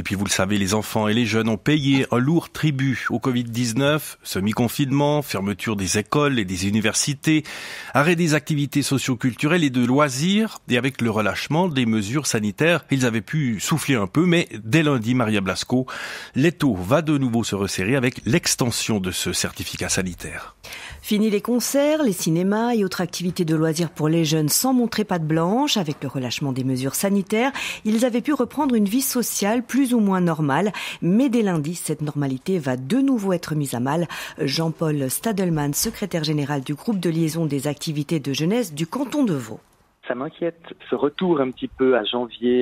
puis vous le savez, les enfants et les jeunes ont payé un lourd tribut au Covid-19, semi-confinement, fermeture des écoles et des universités, arrêt des activités socio-culturelles et de loisirs, et avec le relâchement des mesures sanitaires, ils avaient pu souffler un peu, mais dès lundi, Maria Blasco, l'étau va de nouveau se resserrer avec l'extension de ce certificat sanitaire. Fini les concerts, les cinémas et autres activités de loisirs pour les jeunes sans montrer patte blanche. Avec le relâchement des mesures sanitaires, ils avaient pu reprendre une vie sociale plus ou moins normale. Mais dès lundi, cette normalité va de nouveau être mise à mal. Jean-Paul Stadelman, secrétaire général du groupe de liaison des activités de jeunesse du canton de Vaud. Ça m'inquiète, ce retour un petit peu à janvier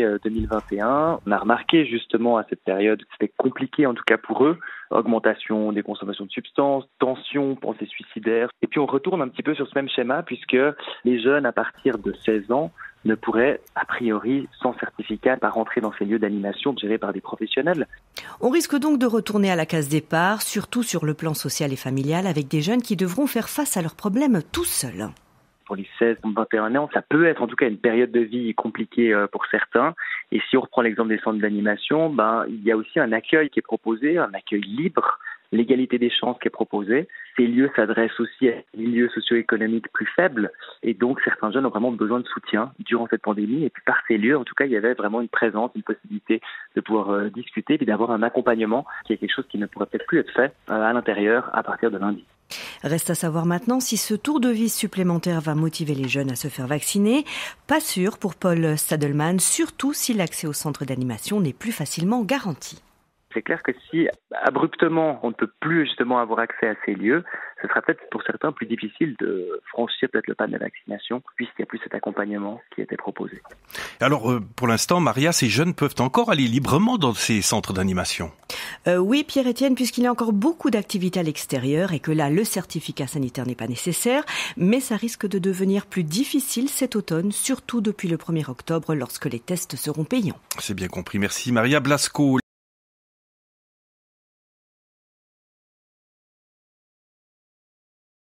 2021. On a remarqué justement à cette période que c'était compliqué en tout cas pour eux. Augmentation des consommations de substances, tension, pensée suicidaire. Et puis on retourne un petit peu sur ce même schéma puisque les jeunes à partir de 16 ans ne pourraient a priori sans certificat pas rentrer dans ces lieux d'animation gérés par des professionnels. On risque donc de retourner à la case départ, surtout sur le plan social et familial, avec des jeunes qui devront faire face à leurs problèmes tout seuls. Pour les 16-21 ans, ça peut être en tout cas une période de vie compliquée pour certains. Et si on reprend l'exemple des centres d'animation, il y a aussi un accueil qui est proposé, un accueil libre, l'égalité des chances qui est proposée. Ces lieux s'adressent aussi à des milieux socio-économiques plus faibles. Et donc, certains jeunes ont vraiment besoin de soutien durant cette pandémie. Et puis, par ces lieux, en tout cas, il y avait vraiment une présence, une possibilité de pouvoir discuter et d'avoir un accompagnement qui est quelque chose qui ne pourrait peut-être plus être fait à l'intérieur à partir de lundi. Reste à savoir maintenant si ce tour de vis supplémentaire va motiver les jeunes à se faire vacciner. Pas sûr pour Paul Stadelman, surtout si l'accès au centre d'animation n'est plus facilement garanti. C'est clair que si abruptement on ne peut plus justement avoir accès à ces lieux, ce sera peut-être pour certains plus difficile de franchir peut-être le pas de la vaccination puisqu'il n'y a plus cet accompagnement qui était proposé. Alors pour l'instant, Maria, ces jeunes peuvent encore aller librement dans ces centres d'animation? Oui, Pierre-Étienne, puisqu'il y a encore beaucoup d'activités à l'extérieur et que là, le certificat sanitaire n'est pas nécessaire, mais ça risque de devenir plus difficile cet automne, surtout depuis le 1er octobre lorsque les tests seront payants. C'est bien compris. Merci Maria Blasco.